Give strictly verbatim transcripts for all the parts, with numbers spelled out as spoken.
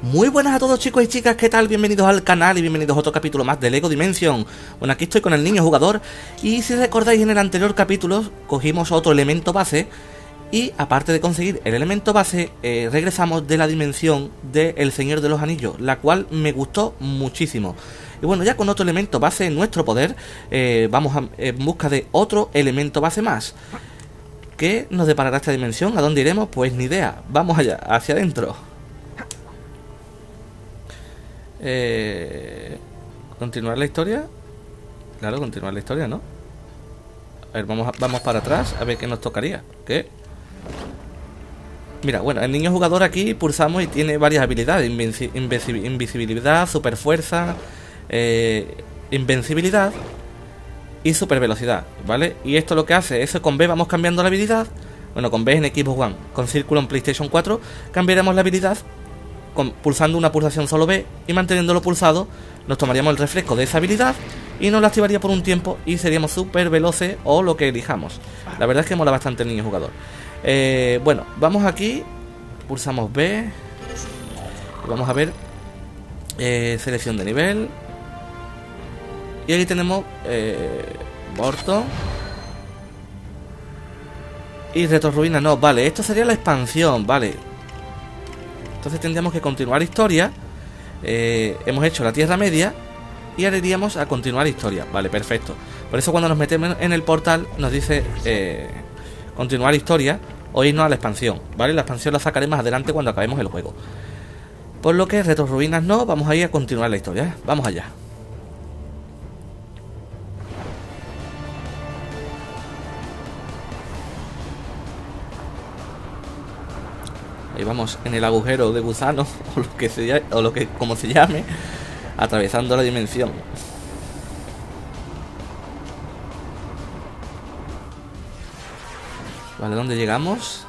Muy buenas a todos, chicos y chicas, ¿qué tal? Bienvenidos al canal y bienvenidos a otro capítulo más de LEGO Dimension. Bueno, aquí estoy con el niño jugador y si recordáis, en el anterior capítulo cogimos otro elemento base y aparte de conseguir el elemento base, eh, regresamos de la dimensión de El Señor de los Anillos, la cual me gustó muchísimo. Y bueno, ya con otro elemento base en nuestro poder, eh, vamos a, en busca de otro elemento base más. ¿Qué nos deparará esta dimensión? ¿A dónde iremos? Pues ni idea. Vamos allá, hacia adentro. Eh, ¿Continuar la historia? Claro, continuar la historia, ¿no? A ver, vamos, a, vamos para atrás a ver qué nos tocaría. ¿Qué? Mira, bueno, el niño jugador aquí pulsamos y tiene varias habilidades: Invinci invisi invisibilidad, super fuerza, eh, invencibilidad y super velocidad, ¿vale? Y esto lo que hace es que con B vamos cambiando la habilidad. Bueno, con B en Xbox One, con círculo en PlayStation cuatro cambiaremos la habilidad. Con, pulsando una pulsación solo B y manteniéndolo pulsado, nos tomaríamos el refresco de esa habilidad y nos la activaría por un tiempo y seríamos súper veloces o lo que elijamos. La verdad es que mola bastante el niño jugador. Eh, bueno, vamos aquí, pulsamos B y vamos a ver eh, selección de nivel. Y aquí tenemos eh, Morton y Retorruina. No, vale, esto sería la expansión, vale. Entonces tendríamos que continuar historia. eh, Hemos hecho la Tierra Media y ahora iríamos a continuar historia. Vale, perfecto. Por eso cuando nos metemos en el portal nos dice eh, continuar historia o irnos a la expansión. Vale, la expansión la sacaré más adelante cuando acabemos el juego. Por lo que Retorruinas no, vamos a ir a continuar la historia, ¿eh? Vamos allá. Ahí vamos en el agujero de gusano o lo que se o lo que como se llame, atravesando la dimensión. Vale, ¿dónde llegamos?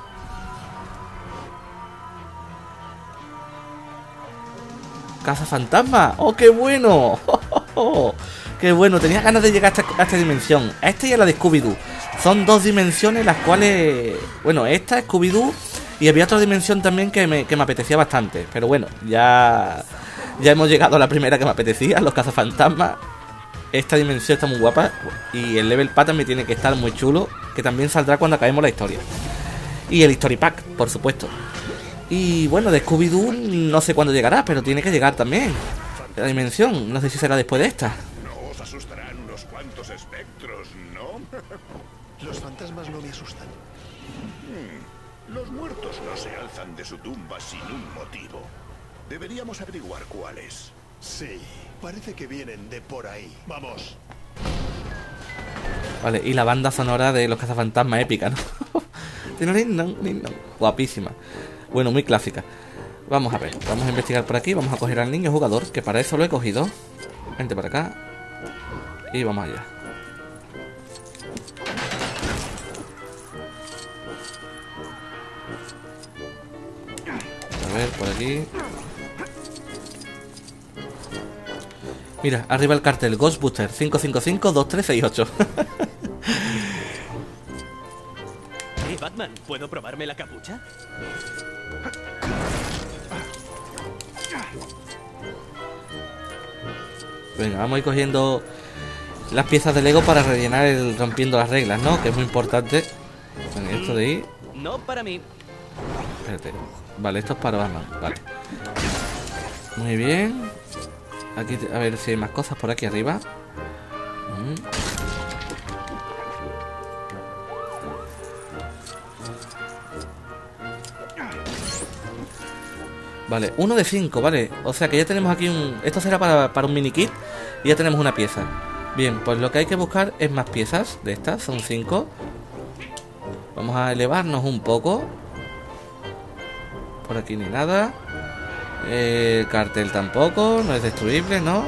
¡Casa fantasma! ¡Oh, qué bueno! ¡Oh, qué bueno! Tenía ganas de llegar a esta, a esta dimensión. A esta y a la de Scooby-Doo. Son dos dimensiones las cuales... Bueno, esta es Scooby-Doo. Y había otra dimensión también que me, que me apetecía bastante. Pero bueno, ya ya hemos llegado a la primera que me apetecía, los cazafantasmas. Esta dimensión está muy guapa. Y el level pack también tiene que estar muy chulo, que también saldrá cuando acabemos la historia. Y el Story Pack, por supuesto. Y bueno, de Scooby-Doo no sé cuándo llegará, pero tiene que llegar también la dimensión. No sé si será después de esta. No os asustarán unos cuantos espectros, ¿no? Los fantasmas no me asustan. Los muertos no se alzan de su tumba sin un motivo. Deberíamos averiguar cuáles. Sí, parece que vienen de por ahí. Vamos. Vale, y la banda sonora de los cazafantasmas épica, ¿no? Guapísima. Bueno, muy clásica. Vamos a ver, vamos a investigar por aquí. Vamos a coger al niño jugador, que para eso lo he cogido. Vente para acá. Y vamos allá. A ver, por aquí. Mira, arriba el cartel Ghostbuster cinco cinco cinco dos tres seis ocho. Hey Batman, ¿puedo probarme la capucha? Venga, vamos a ir cogiendo las piezas de Lego para rellenar el rompiendo las reglas, ¿no? Que es muy importante. Bueno, esto de ahí. No para mí. Espérate. Vale, esto es para Batman, vale. Muy bien. Aquí, a ver si hay más cosas por aquí arriba. Mm. Vale, uno de cinco, vale. O sea que ya tenemos aquí un... Esto será para, para un mini kit. Y ya tenemos una pieza. Bien, pues lo que hay que buscar es más piezas de estas, son cinco. Vamos a elevarnos un poco. Por aquí ni nada. El eh, cartel tampoco. No es destruible, ¿no?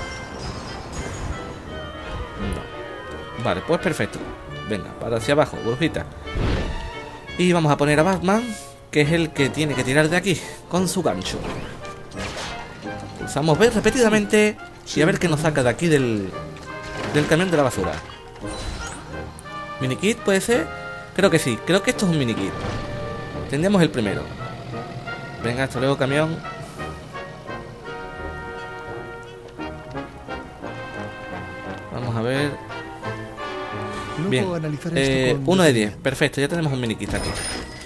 No. Vale, pues perfecto. Venga, para hacia abajo, brujita. Y vamos a poner a Batman, que es el que tiene que tirar de aquí con su gancho. Pulsamos B repetidamente y a ver qué nos saca de aquí del, del camión de la basura. ¿Minikit puede ser? Creo que sí, creo que esto es un minikit. Tendríamos el primero. Venga, hasta luego, camión. Vamos a ver. No Bien, puedo analizar esto eh, con uno de diez. detenimiento. Perfecto, ya tenemos un mini kit aquí.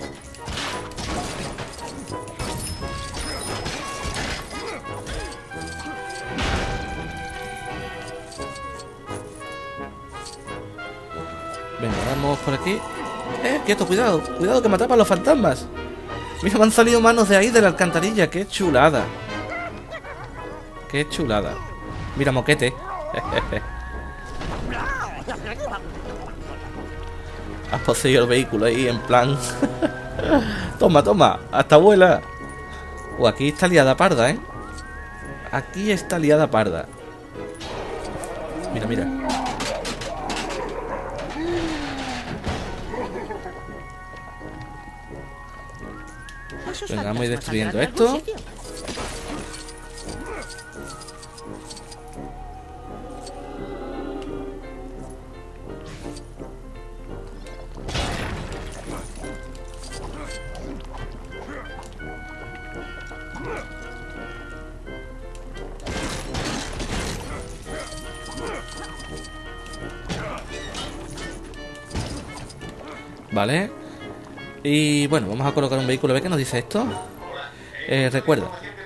Venga, vamos por aquí. Eh, quieto, cuidado, cuidado que me atrapan los fantasmas. Mira, me han salido manos de ahí de la alcantarilla. Qué chulada. Qué chulada. Mira, moquete. Has poseído el vehículo ahí en plan. Toma, toma, hasta vuela. Uh, aquí está liada parda, ¿eh? Aquí está liada parda. Mira, mira. Venga, vamos a ir destruyendo esto. Vale. Y bueno, vamos a colocar un vehículo. ¿Ve qué nos dice esto? Eh, recuerda.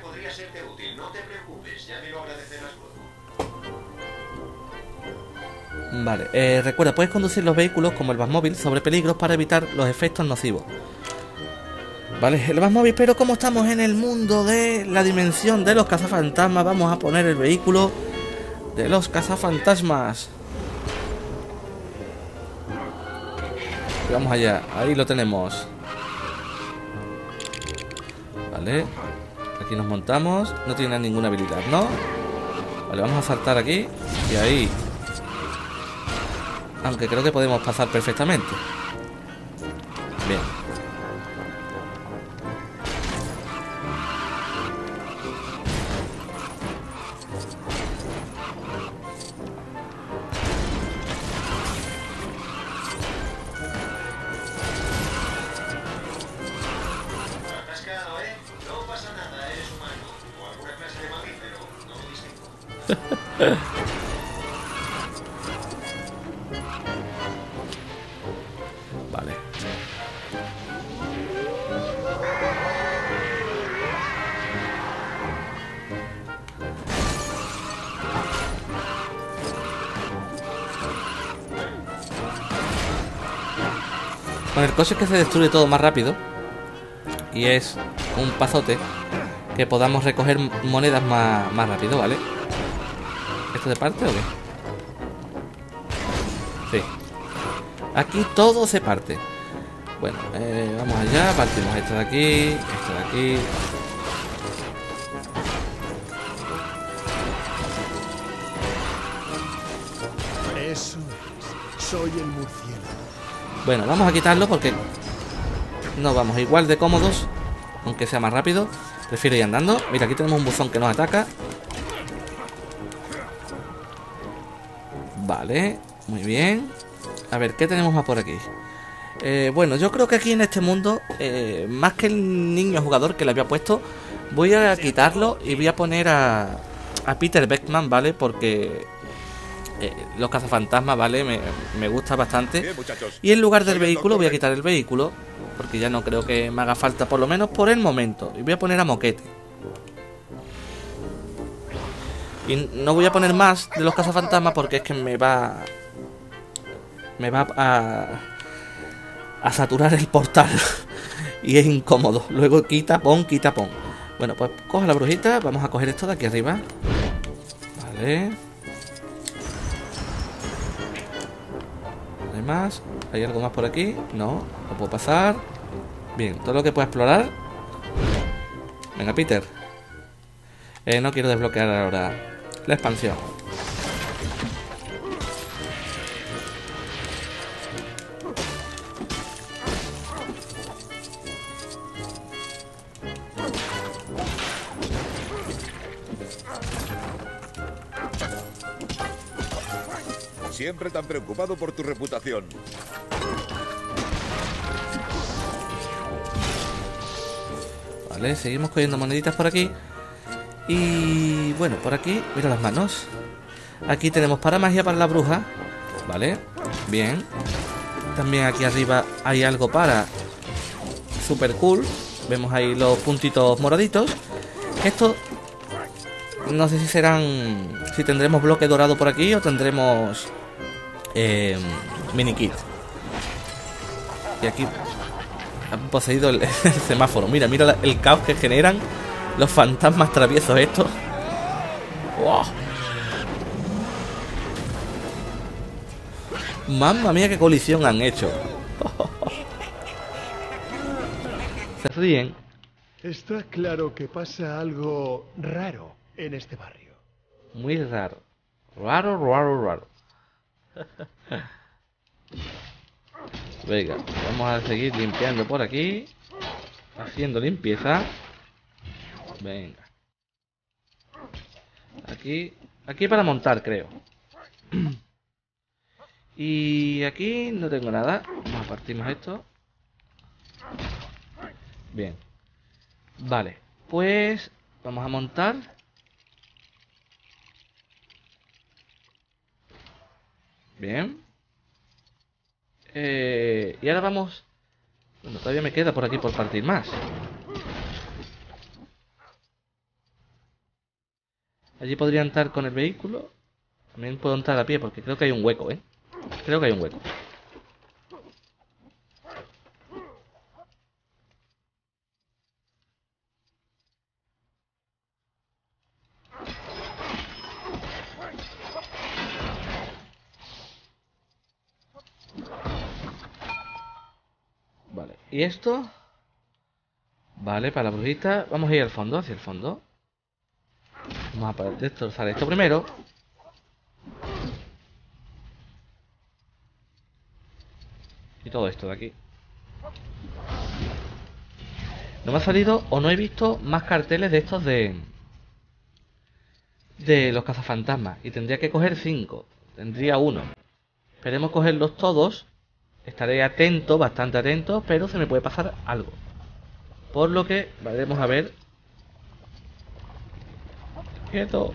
Vale, eh, recuerda, puedes conducir los vehículos como el Batmóvil sobre peligros para evitar los efectos nocivos. Vale, el Batmóvil, pero como estamos en el mundo de la dimensión de los cazafantasmas, vamos a poner el vehículo de los cazafantasmas. Y vamos allá, ahí lo tenemos. Vale, aquí nos montamos. No tiene ninguna habilidad, ¿no? Vale, vamos a saltar aquí. Y ahí. Aunque creo que podemos pasar perfectamente. Bien. Vale. Bueno, el coche es que se destruye todo más rápido. Y es un pazote que podamos recoger monedas más, más rápido, ¿vale? ¿Esto de parte o qué? Sí. Aquí todo se parte. Bueno, eh, vamos allá. Partimos esto de aquí, esto de aquí. Eso es. Soy el murciélago. Bueno, vamos a quitarlo porque no vamos igual de cómodos, aunque sea más rápido. Prefiero ir andando. Mira, aquí tenemos un buzón que nos ataca. Vale, muy bien. A ver, ¿qué tenemos más por aquí? Eh, bueno, yo creo que aquí en este mundo, eh, más que el niño jugador que le había puesto, voy a quitarlo y voy a poner a, a Peter Beckman, ¿vale? Porque eh, los cazafantasmas, ¿vale? Me, me gusta bastante. Bien, muchachos. Y en lugar del Soy el vehículo doctor voy a Beck. quitar el vehículo, porque ya no creo que me haga falta, por lo menos por el momento. Y voy a poner a Moquete. Y no voy a poner más de los cazafantasmas porque es que me va... Me va a... A saturar el portal. Y es incómodo. Luego quita, pon, quita, pon. Bueno, pues coge la brujita. Vamos a coger esto de aquí arriba. Vale. ¿No hay más? ¿Hay algo más por aquí? No, no puedo pasar. Bien, todo lo que pueda explorar. Venga, Peter. Eh, no quiero desbloquear ahora la expansión. Siempre tan preocupado por tu reputación. Vale, seguimos cogiendo moneditas por aquí. Y bueno, por aquí, mira las manos. Aquí tenemos para magia para la bruja. Vale, bien. También aquí arriba hay algo para super cool. Vemos ahí los puntitos moraditos. Esto no sé si serán, si tendremos bloque dorado por aquí o tendremos eh, mini kit. Y aquí han poseído el, el semáforo. Mira, mira la, el caos que generan los fantasmas traviesos estos. ¡Wow! Mamma mía, qué colisión han hecho. Se ríen. Está claro que pasa algo raro en este barrio. Muy raro. Raro, raro, raro. Venga, vamos a seguir limpiando por aquí. Haciendo limpieza. Venga. Aquí. Aquí para montar, creo. Y aquí no tengo nada. Vamos a partirnos esto. Bien. Vale, pues vamos a montar. Bien. Eh, y ahora vamos. Bueno, todavía me queda por aquí por partir más. Allí podría entrar con el vehículo. También puedo entrar a pie porque creo que hay un hueco, ¿eh? Creo que hay un hueco. Vale, y esto. Vale, para la brujita. Vamos a ir al fondo, hacia el fondo. Vamos a destrozar esto primero. Y todo esto de aquí. No me ha salido o no he visto más carteles de estos de... De los cazafantasmas. Y tendría que coger cinco. Tendría uno. Esperemos cogerlos todos. Estaré atento, bastante atento. Pero se me puede pasar algo. Por lo que veremos a ver. Quieto.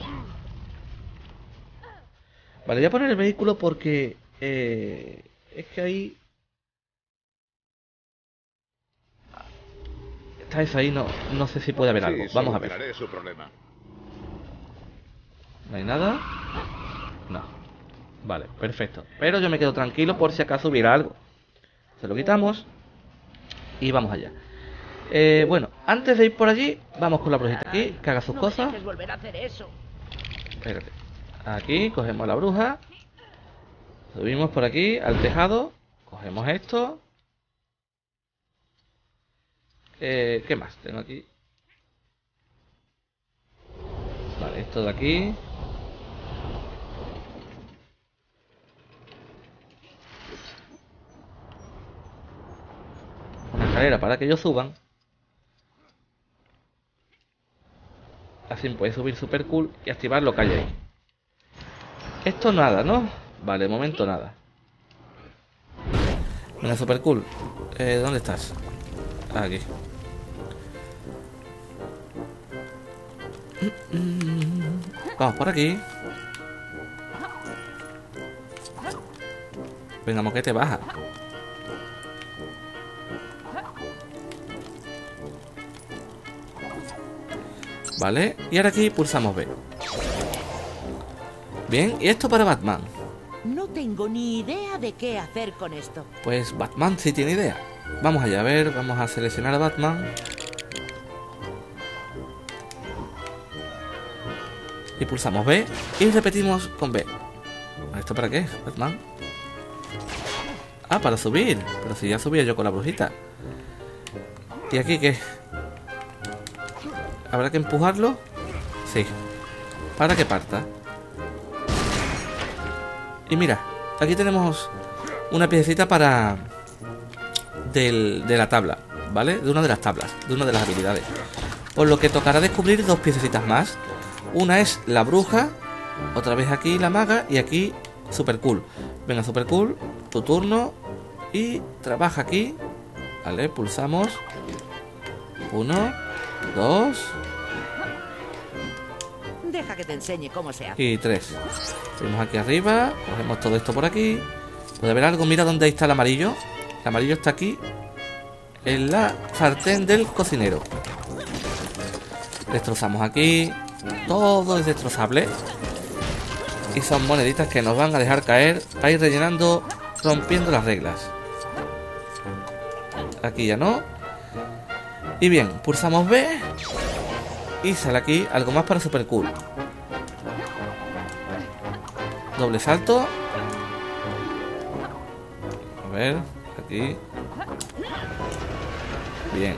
Vale, voy a poner el vehículo porque... Eh, es que ahí... Está eso ahí, no, no sé si puede haber algo. Sí, vamos a ver. su problema. ¿No hay nada? No. Vale, perfecto. Pero yo me quedo tranquilo por si acaso hubiera algo. Se lo quitamos. Y vamos allá. Eh, bueno, antes de ir por allí, vamos con la brujita aquí, que haga sus no cosas. dejes volver a hacer eso. Espérate. Aquí, cogemos a la bruja. Subimos por aquí, al tejado. Cogemos esto. Eh, ¿Qué más tengo aquí? Vale, esto de aquí. Una escalera para que ellos suban. Así puede subir super cool y activar lo que hay ahí. Esto nada, ¿no? Vale, de momento nada. Venga, super cool. Eh, ¿Dónde estás? Aquí. Vamos por aquí. Venga, moquete, baja. Vale, y ahora aquí pulsamos B. Bien, y esto para Batman. No tengo ni idea de qué hacer con esto. Pues Batman sí tiene idea. Vamos allá a ver, vamos a seleccionar a Batman. Y pulsamos B y repetimos con B. ¿Esto para qué, Batman? Ah, para subir. Pero si ya subía yo con la brujita. ¿Y aquí qué? ¿Habrá que empujarlo? Sí. Para que parta. Y mira, aquí tenemos una piececita para... Del, de la tabla, ¿vale? De una de las tablas, de una de las habilidades. Por lo que tocará descubrir dos piececitas más. Una es la bruja. Otra vez aquí la maga. Y aquí super cool. Venga, super cool, tu turno. Y trabaja aquí. Vale, pulsamos. Uno, dos. Deja que te enseñe cómo se hace. Y tres. Subimos aquí arriba. Cogemos todo esto por aquí. ¿Puede haber algo? Mira dónde está el amarillo. El amarillo está aquí. En la sartén del cocinero. Destrozamos aquí. Todo es destrozable. Y son moneditas que nos van a dejar caer para ir rellenando, rompiendo las reglas. Aquí ya no. Y bien, pulsamos B. Y sale aquí algo más para super cool. Doble salto. A ver, aquí. Bien.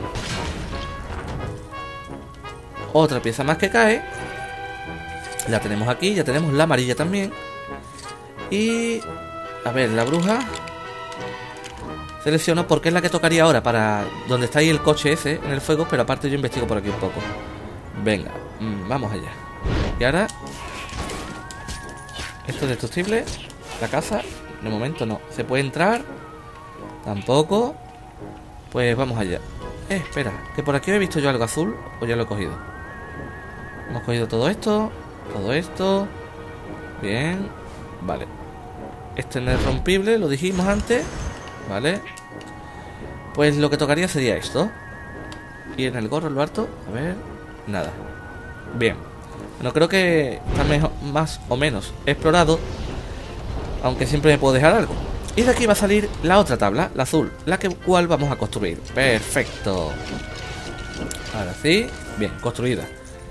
Otra pieza más que cae. La tenemos aquí, ya tenemos la amarilla también. Y... a ver, la bruja. Selecciono porque es la que tocaría ahora para donde está ahí el coche ese en el fuego, pero aparte yo investigo por aquí un poco. Venga, mmm, vamos allá. Y ahora... esto es destructible. La casa, de momento no. ¿Se puede entrar? Tampoco. Pues vamos allá. Eh, espera, que por aquí he visto yo algo azul. O ya lo he cogido. Hemos cogido todo esto. Todo esto. Bien. Vale. Este no es rompible, lo dijimos antes. Vale. Pues lo que tocaría sería esto. Y en el gorro lo harto. A ver. Nada. Bien. No creo que está mejor, más o menos explorado. Aunque siempre me puedo dejar algo. Y de aquí va a salir la otra tabla, la azul, la que cual vamos a construir. Perfecto. Ahora sí. Bien, construida.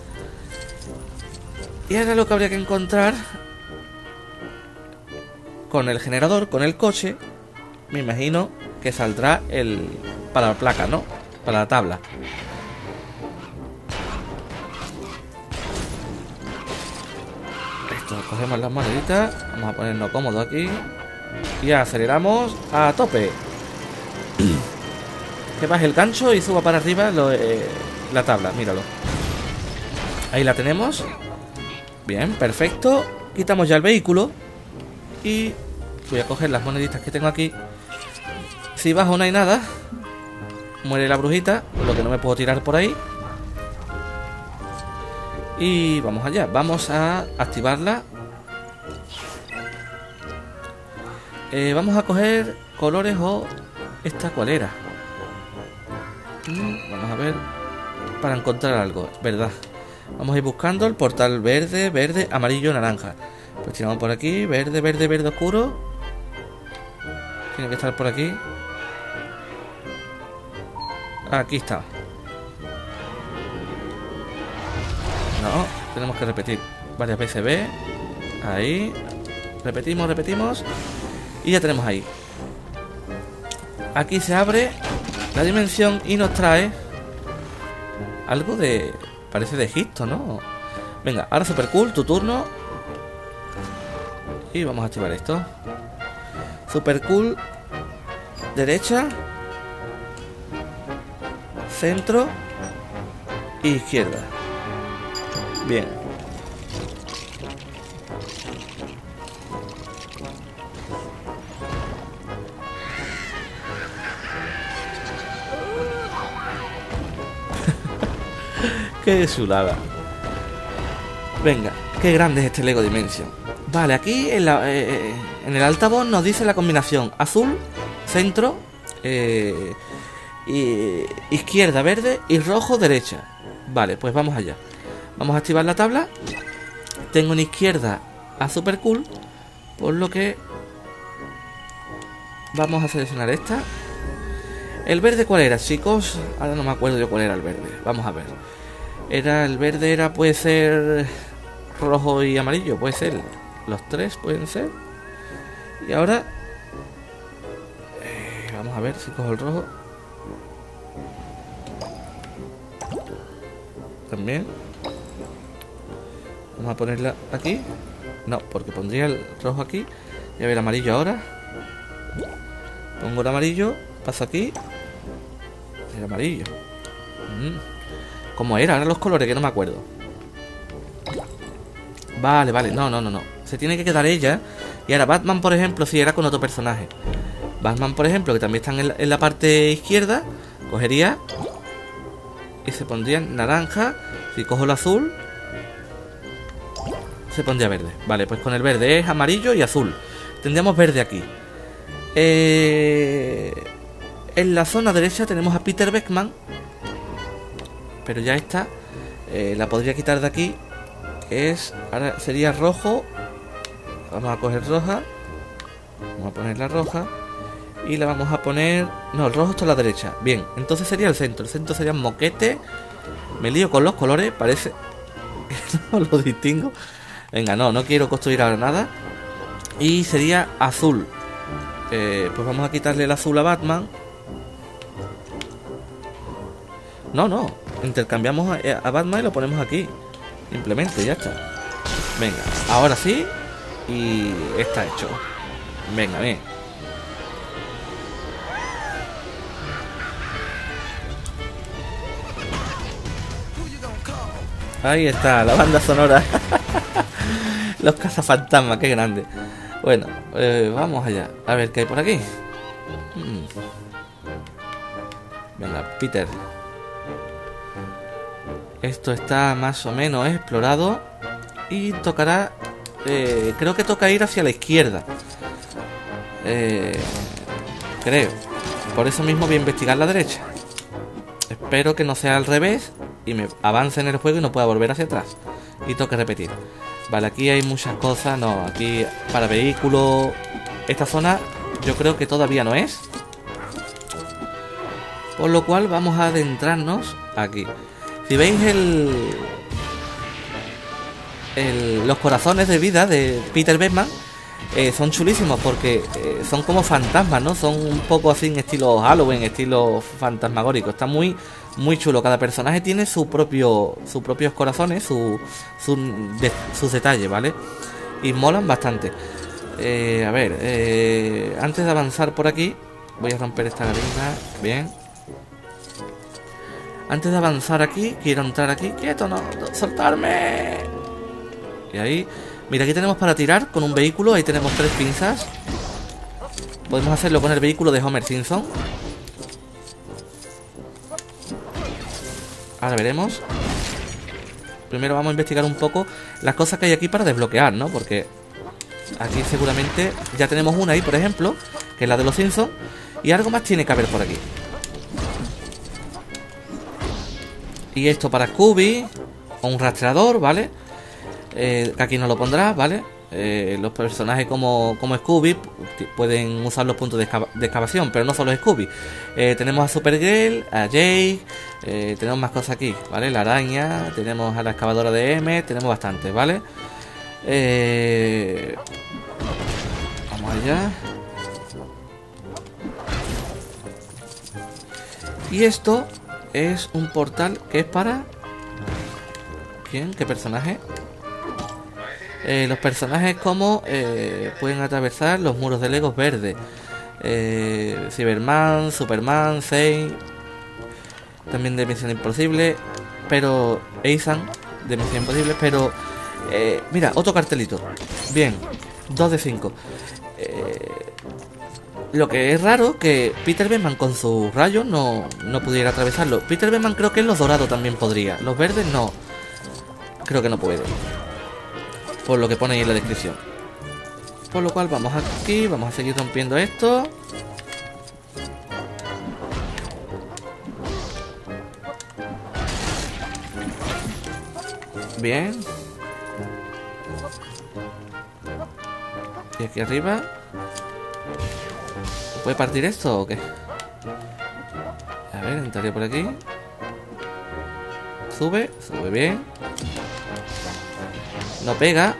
Y ahora lo que habría que encontrar con el generador, con el coche, me imagino que saldrá el para la placa, ¿no? Para la tabla. Esto, cogemos las moneditas. Vamos a ponernos cómodos aquí. Y aceleramos a tope. Que baje el gancho y suba para arriba lo, eh, la tabla, míralo. Ahí la tenemos. Bien, perfecto. Quitamos ya el vehículo. Y voy a coger las moneditas que tengo aquí. Si bajo no hay nada. Muere la brujita, lo que no me puedo tirar por ahí. Y vamos allá, vamos a activarla. eh, Vamos a coger colores o... ¿esta cuál era? Mm, vamos a ver. Para encontrar algo, verdad. Vamos a ir buscando el portal verde, verde, amarillo, naranja. Pues tiramos por aquí, verde, verde, verde oscuro. Tiene que estar por aquí. Aquí está. No, tenemos que repetir varias veces B. Ahí. Repetimos, repetimos. Y ya tenemos ahí. Aquí se abre la dimensión y nos trae algo de... parece de Egipto, ¿no? Venga, ahora super cool, tu turno. Y vamos a activar esto. Super cool. Derecha. Centro. E izquierda. Bien. Qué chulada. Venga, qué grande es este Lego Dimension. Vale, aquí en, la, eh, en el altavoz nos dice la combinación azul, centro, eh, y, izquierda, verde y rojo, derecha. Vale, pues vamos allá. Vamos a activar la tabla. Tengo en izquierda a Super Cool, por lo que vamos a seleccionar esta. ¿El verde cuál era, chicos? Ahora no me acuerdo yo cuál era el verde. Vamos a ver. Era el verde, era puede ser rojo y amarillo, puede ser. Los tres pueden ser. Y ahora eh, vamos a ver si cojo el rojo. También. Vamos a ponerla aquí. No, porque pondría el rojo aquí. Y a ver, amarillo ahora. Pongo el amarillo. Paso aquí. El amarillo. Mm. ¿Cómo era? Ahora los colores, que no me acuerdo. Vale, vale. No, no, no, no. Se tiene que quedar ella. Y ahora Batman, por ejemplo, si era con otro personaje. Batman, por ejemplo, que también están en la, en la parte izquierda. Cogería y se pondría naranja. Si cojo el azul, se pondría verde. Vale, pues con el verde es amarillo y azul. Tendríamos verde aquí. Eh, en la zona derecha tenemos a Peter Beckman, pero ya está. Eh, la podría quitar de aquí. Es, ahora sería rojo. Vamos a coger roja. Vamos a poner la roja. Y la vamos a poner... No, el rojo está a la derecha. Bien, entonces sería el centro. El centro sería moquete. Me lío con los colores. Parece que no lo distingo. Venga, no, no quiero construir ahora nada. Y sería azul. eh, Pues vamos a quitarle el azul a Batman. No, no, intercambiamos a, a Batman y lo ponemos aquí. Simplemente, ya está. Venga, ahora sí. Y está hecho. Venga, bien. Ahí está, la banda sonora. Los cazafantasmas, qué grande. Bueno, eh, vamos allá. A ver qué hay por aquí. hmm. Venga, Peter. Esto está más o menos explorado. Y tocará... Eh, creo que toca ir hacia la izquierda. Eh, creo. Por eso mismo voy a investigar la derecha. Espero que no sea al revés y me avance en el juego y no pueda volver hacia atrás. Y toque repetir. Vale, aquí hay muchas cosas. No, aquí para vehículos. Esta zona yo creo que todavía no es. Por lo cual vamos a adentrarnos aquí. Si veis el, el los corazones de vida de Peter Beckman, eh, son chulísimos porque eh, son como fantasmas, ¿no? Son un poco así en estilo Halloween, estilo fantasmagórico. Está muy muy chulo. Cada personaje tiene su propio sus propios corazones, su, su de, sus detalles, ¿vale? Y molan bastante. Eh, a ver, eh, antes de avanzar por aquí, voy a romper esta gallina. Bien. Antes de avanzar aquí, quiero entrar aquí. ¡Quieto, no! ¡Soltarme! Y ahí... Mira, aquí tenemos para tirar con un vehículo. Ahí tenemos tres pinzas. Podemos hacerlo con el vehículo de Homer Simpson. Ahora veremos. Primero vamos a investigar un poco las cosas que hay aquí para desbloquear, ¿no? Porque aquí seguramente ya tenemos una ahí, por ejemplo, que es la de los Simpsons. Y algo más tiene que haber por aquí. Y esto para Scooby. O un rastreador, ¿vale? Eh, que aquí nos lo pondrá, ¿vale? Eh, los personajes como, como Scooby pueden usar los puntos de, excava de excavación, pero no solo Scooby. Eh, tenemos a Supergirl, a Jake, eh, tenemos más cosas aquí, ¿vale? La araña, tenemos a la excavadora de M, tenemos bastantes, ¿vale? Eh, vamos allá. Y esto es un portal que es para... ¿Quién? ¿Qué personaje? Eh, los personajes como eh, pueden atravesar los muros de Legos verdes. eh, Cyberman, Superman, Zane. También de Misión Imposible. Pero... Ethan, de Misión Imposible. Pero... Eh, mira, otro cartelito. Bien, dos de cinco. eh, Lo que es raro que Peter Beckman con sus rayos no, no pudiera atravesarlo. Peter Beckman creo que en los dorados también podría. Los verdes no. Creo que no puede. Por lo que pone ahí en la descripción. Por lo cual vamos aquí. Vamos a seguir rompiendo esto. Bien. Y aquí arriba. ¿Puede partir esto o qué? A ver, entraré por aquí. Sube, sube bien. No pega.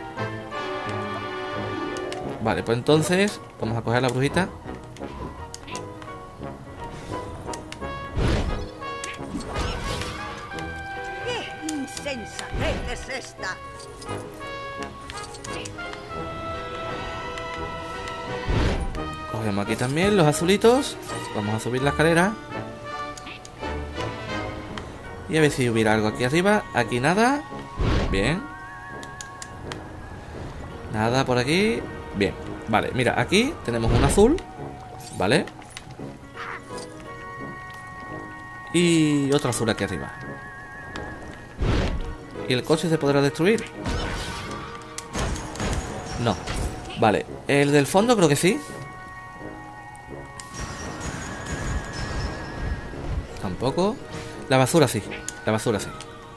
Vale, pues entonces vamos a coger la brujita. ¡Qué insensatez es esta! Cogemos aquí también los azulitos. Vamos a subir la escalera. Y a ver si hubiera algo aquí arriba. Aquí nada. Bien. Nada por aquí. Bien. Vale, mira, aquí tenemos un azul. Vale. Y otro azul aquí arriba. ¿Y el coche se podrá destruir? No. Vale, el del fondo creo que sí. Tampoco. La basura sí. La basura sí.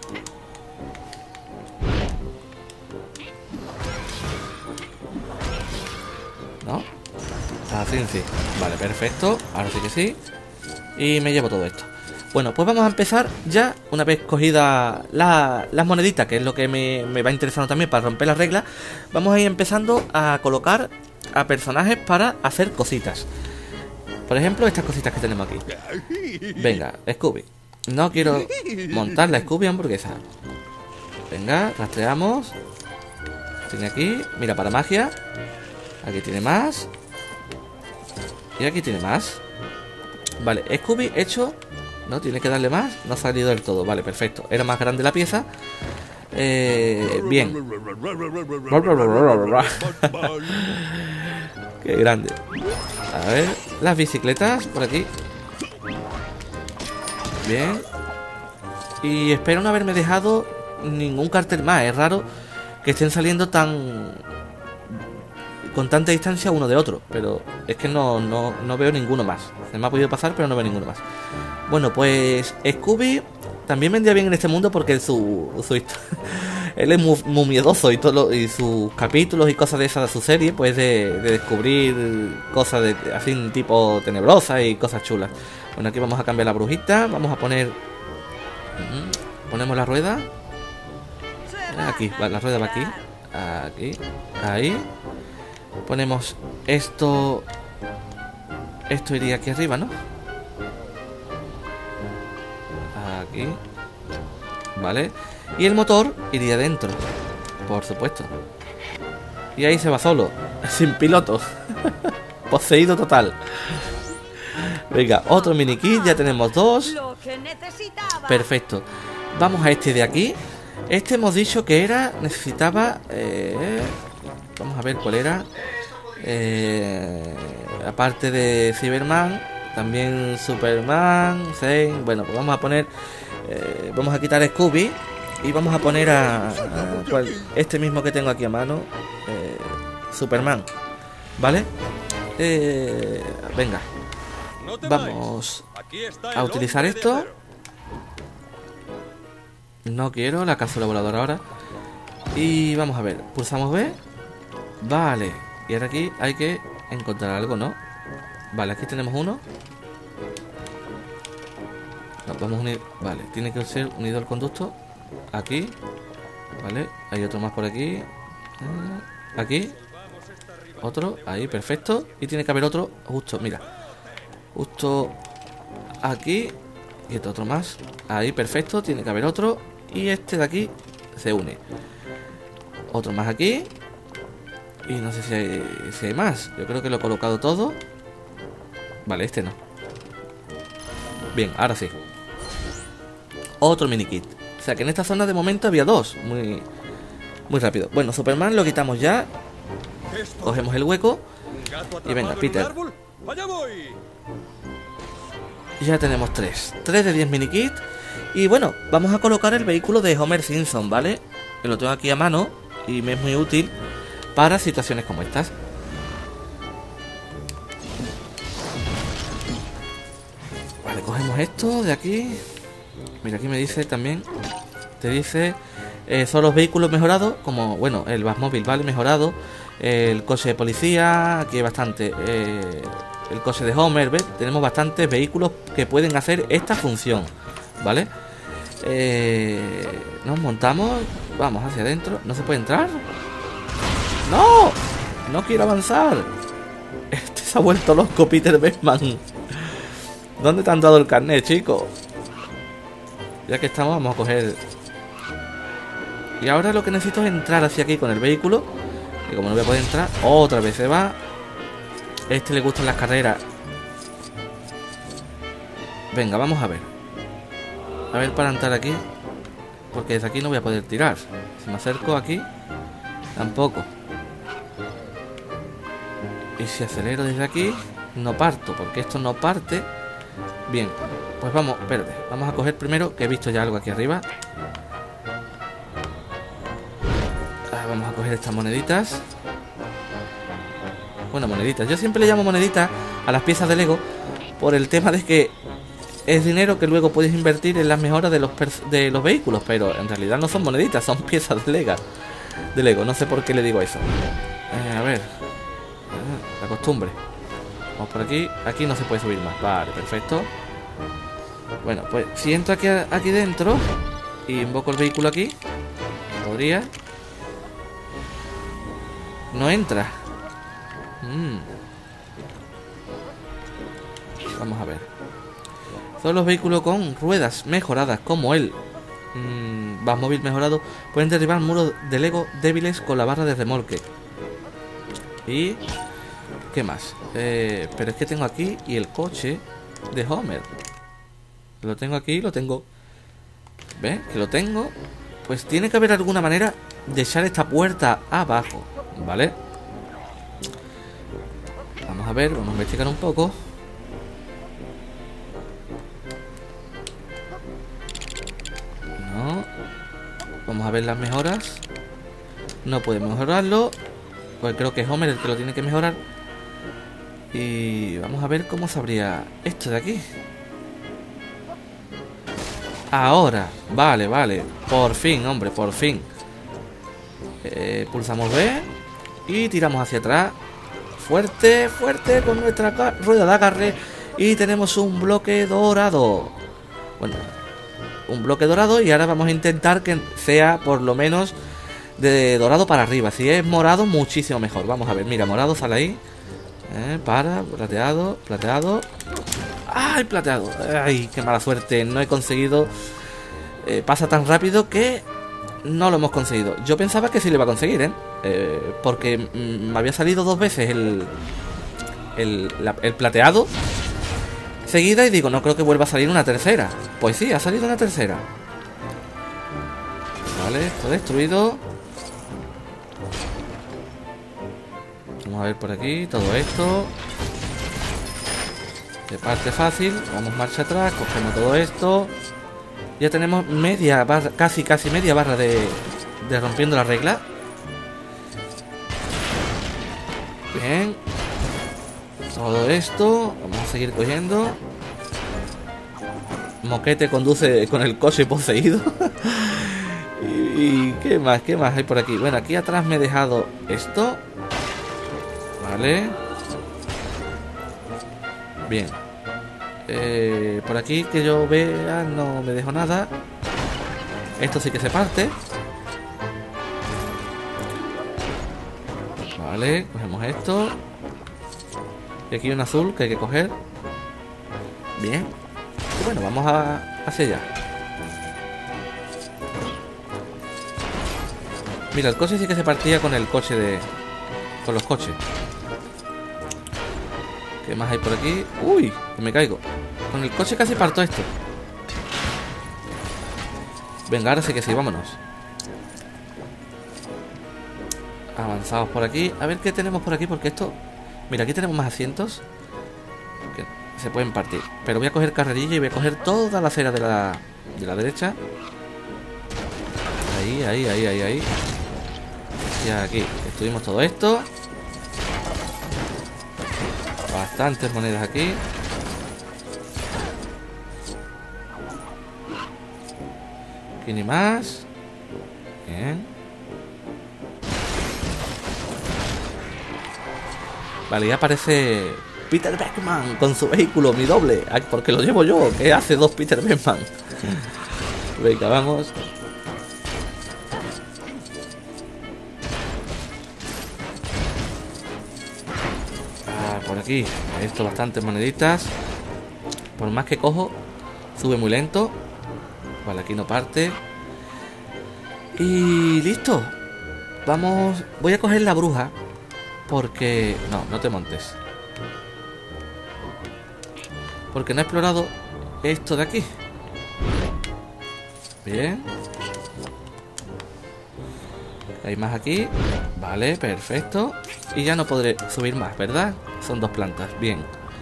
¿No? Así sí. Vale, perfecto. Ahora sí que sí. Y me llevo todo esto. Bueno, pues vamos a empezar ya, una vez cogidas la, las moneditas, que es lo que me, me va interesando también para romper las reglas. Vamos a ir empezando a colocar a personajes para hacer cositas. Por ejemplo, estas cositas que tenemos aquí. Venga, Scooby. No quiero montar la Scooby hamburguesa. Venga, rastreamos. Tiene aquí, mira, para magia. Aquí tiene más. Y aquí tiene más. Vale, Scooby hecho. No, tiene que darle más. No ha salido del todo, vale, perfecto. Era más grande la pieza. Eh, bien. Qué grande. A ver, las bicicletas por aquí. Bien. Y espero no haberme dejado ningún cartel más. Es raro que estén saliendo tan... con tanta distancia uno de otro. Pero es que no, no, no veo ninguno más. Se me ha podido pasar, pero no veo ninguno más. Bueno, pues Scooby también vendría bien en este mundo porque su, su él es muy, muy miedoso y, todo, y sus capítulos y cosas de esas de su serie, pues de, de descubrir cosas de, así tipo tenebrosas y cosas chulas. Bueno, aquí vamos a cambiar la brujita, vamos a poner... Uh, ponemos la rueda. Aquí, va, la rueda va aquí. Aquí, ahí. Ponemos esto... Esto iría aquí arriba, ¿no? Aquí. Vale. Y el motor iría dentro, por supuesto. Y ahí se va solo, sin piloto. Poseído total. Venga, otro mini kit, ya tenemos dos. Perfecto. Vamos a este de aquí. Este hemos dicho que era... Necesitaba... Eh, vamos a ver cuál era. Eh, aparte de Cyberman, también Superman, Zane. Bueno, pues vamos a poner... Eh, vamos a quitar a Scooby. Y vamos a poner a... a cual, este mismo que tengo aquí a mano. Eh, Superman. ¿Vale? Eh, venga. Vamos a utilizar esto. No quiero la cápsula voladora ahora. Y vamos a ver. Pulsamos B. Vale. Y ahora aquí hay que encontrar algo, ¿no? Vale, aquí tenemos uno. Nos vamos a unir. Vale, tiene que ser unido al conducto. Aquí. Vale, hay otro más por aquí. Aquí. Otro, ahí, perfecto. Y tiene que haber otro justo, mira. Justo aquí. Y este otro más. Ahí, perfecto, tiene que haber otro. Y este de aquí se une. Otro más aquí. Y no sé si hay, si hay más. Yo creo que lo he colocado todo. Vale, este no. Bien, ahora sí. Otro mini kit. O sea que en esta zona de momento había dos. Muy, muy rápido. Bueno, Superman lo quitamos ya. Cogemos el hueco. Y venga, Peter. Ya tenemos tres. Tres de diez mini kit. Y bueno, vamos a colocar el vehículo de Homer Simpson, ¿vale? Que lo tengo aquí a mano. Y me es muy útil para situaciones como estas. Vale, cogemos esto de aquí. Mira, aquí me dice también. Te dice eh, son los vehículos mejorados. Como, bueno, el Batmóvil, ¿vale? Mejorado. Eh, el coche de policía. Aquí hay bastante. Eh, el coche de Homer, ¿ves? Tenemos bastantes vehículos que pueden hacer esta función, ¿vale? Eh, nos montamos. Vamos hacia adentro. ¿No se puede entrar? ¡No! No quiero avanzar. Este se ha vuelto loco, Peter Beckman. ¿Dónde te han dado el carnet, chico? Ya que estamos, vamos a coger... Y ahora lo que necesito es entrar hacia aquí con el vehículo. Y como no voy a poder entrar, otra vez se va. Este le gustan las carreras. Venga, vamos a ver. A ver para entrar aquí. Porque desde aquí no voy a poder tirar. Si me acerco aquí, tampoco. Y si acelero desde aquí, no parto, porque esto no parte. Bien, pues vamos, espérate. Vamos a coger primero, que he visto ya algo aquí arriba. Ah, vamos a coger estas moneditas. Bueno, moneditas. Yo siempre le llamo moneditas a las piezas de Lego por el tema de que es dinero que luego puedes invertir en las mejoras de los, de los vehículos, pero en realidad no son moneditas, son piezas de Lego. De Lego, no sé por qué le digo eso. Eh, a ver. La costumbre. Vamos por aquí. Aquí no se puede subir más. Vale, perfecto. Bueno, pues si entro aquí, aquí dentro y invoco el vehículo aquí, podría. No entra. Mm. Vamos a ver. Todos los vehículos con ruedas mejoradas como el mmm, Batmóvil mejorado pueden derribar muros de Lego débiles con la barra de remolque. Y... ¿qué más? Eh, pero es que tengo aquí y el coche de Homer. Lo tengo aquí, lo tengo. ¿Ves? Que lo tengo. Pues tiene que haber alguna manera de echar esta puerta abajo, ¿vale? Vamos a ver, vamos a investigar un poco. No. Vamos a ver las mejoras. No puede mejorarlo. Pues creo que es Homer el que lo tiene que mejorar. Y vamos a ver cómo sabría esto de aquí. Ahora, vale, vale. Por fin, hombre, por fin. eh, Pulsamos B y tiramos hacia atrás. Fuerte, fuerte con nuestra rueda de agarre. Y tenemos un bloque dorado. Bueno, un bloque dorado. Y ahora vamos a intentar que sea por lo menos de dorado para arriba. Si es morado, muchísimo mejor. Vamos a ver, mira, morado sale ahí. Eh, para, plateado, plateado. ¡Ay, plateado! ¡Ay, qué mala suerte! No he conseguido... Eh, pasa tan rápido que no lo hemos conseguido. Yo pensaba que sí lo iba a conseguir, ¿eh? eh porque me había salido dos veces el... El, la, el plateado seguida y digo, no creo que vuelva a salir una tercera. Pues sí, ha salido una tercera. Vale, esto destruido. Vamos a ver por aquí, todo esto. De parte fácil, vamos marcha atrás, cogemos todo esto. Ya tenemos media barra, casi casi media barra de, de rompiendo la regla. Bien. Todo esto, vamos a seguir cogiendo. Moquete conduce con el coche poseído. y, y qué más, qué más hay por aquí. Bueno, aquí atrás me he dejado esto. Vale. Bien. Eh, por aquí que yo vea no me dejo nada. Esto sí que se parte. Vale, cogemos esto. Y aquí un azul que hay que coger. Bien. Y bueno, vamos a hacia allá. Mira, el coche sí que se partía con el coche de... Con los coches. ¿Qué más hay por aquí? ¡Uy! Me caigo. Con el coche casi parto esto. Venga, ahora sí que sí, vámonos. Avanzamos por aquí. A ver qué tenemos por aquí, porque esto... Mira, aquí tenemos más asientos que se pueden partir. Pero voy a coger carrerilla y voy a coger toda la acera de la, de la derecha. Ahí, ahí, ahí, ahí, ahí. Y aquí destruimos todo esto. Bastantes monedas aquí. Aquí ni más. Bien. Vale, ya aparece Peter Beckman con su vehículo, mi doble. Porque lo llevo yo, que hace dos Peter Beckman. Venga, vamos. Por aquí, esto bastantes moneditas. Por más que cojo, sube muy lento. Vale, aquí no parte. Y listo. Vamos, voy a coger la bruja. Porque... No, no te montes. Porque no he explorado esto de aquí. Bien. Hay más aquí. Vale, perfecto. Y ya no podré subir más, ¿verdad? Son dos plantas, bien.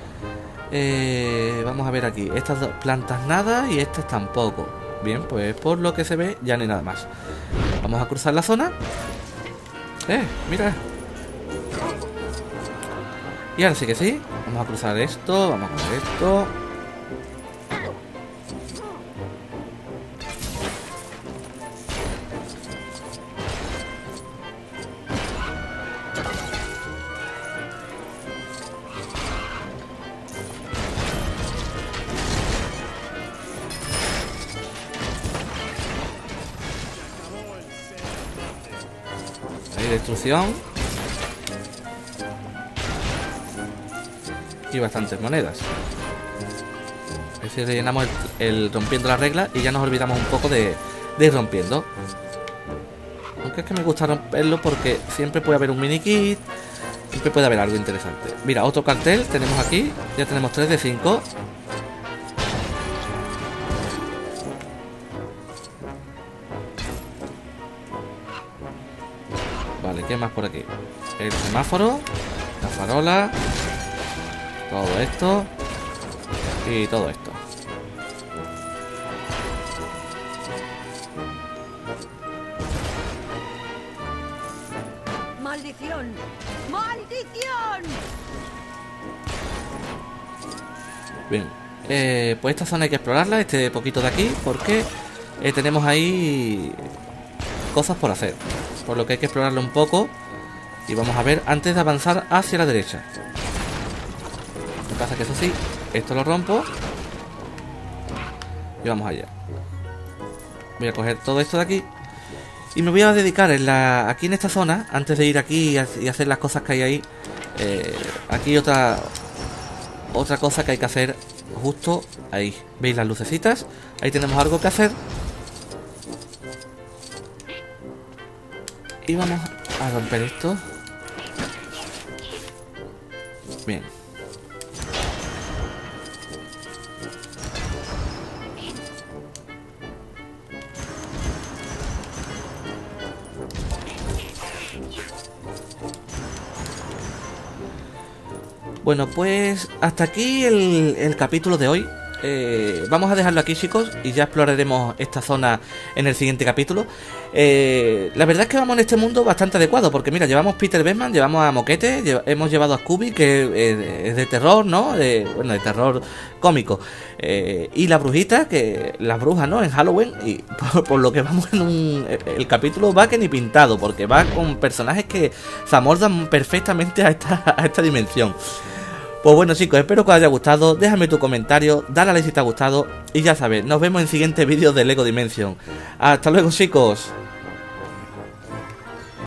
eh, Vamos a ver aquí. Estas dos plantas nada y estas tampoco. Bien, pues por lo que se ve ya no hay nada más. Vamos a cruzar la zona. Eh, mira. Y ahora sí que sí. Vamos a cruzar esto. Vamos a coger esto. Hay destrucción. Y bastantes monedas. Es decir, rellenamos el, el rompiendo las reglas y ya nos olvidamos un poco de, de ir rompiendo. Aunque es que me gusta romperlo porque siempre puede haber un mini kit, siempre puede haber algo interesante. Mira, otro cartel tenemos aquí. Ya tenemos tres de cinco. Vale, ¿qué más por aquí? El semáforo, la farola, todo esto y todo esto. ¡Maldición! ¡Maldición! Bien, eh, pues esta zona hay que explorarla, este poquito de aquí, porque eh, tenemos ahí cosas por hacer. Por lo que hay que explorarlo un poco. Y vamos a ver antes de avanzar hacia la derecha. Lo que pasa es que eso sí, esto lo rompo. Y vamos allá. Voy a coger todo esto de aquí. Y me voy a dedicar en la, aquí en esta zona, antes de ir aquí y hacer las cosas que hay ahí. Eh, aquí otra Otra cosa que hay que hacer justo ahí. ¿Veis las lucecitas? Ahí tenemos algo que hacer. Y vamos a romper esto. Bien. Bueno, pues hasta aquí el, el capítulo de hoy. Eh, vamos a dejarlo aquí, chicos, y ya exploraremos esta zona en el siguiente capítulo. Eh, la verdad es que vamos en este mundo bastante adecuado, porque mira, llevamos Peter Beckman, llevamos a Moquete, lle hemos llevado a Scooby, que eh, es de terror, ¿no? De, bueno, de terror cómico. Eh, y la brujita, que las brujas, ¿no? En Halloween, y por, por lo que vamos en un... El capítulo va que ni pintado, porque va con personajes que se amoldan perfectamente a esta, a esta dimensión. Pues bueno, chicos, espero que os haya gustado. Déjame tu comentario, dale a like si te ha gustado. Y ya sabes, nos vemos en siguientes vídeos de Lego Dimension. Hasta luego, chicos.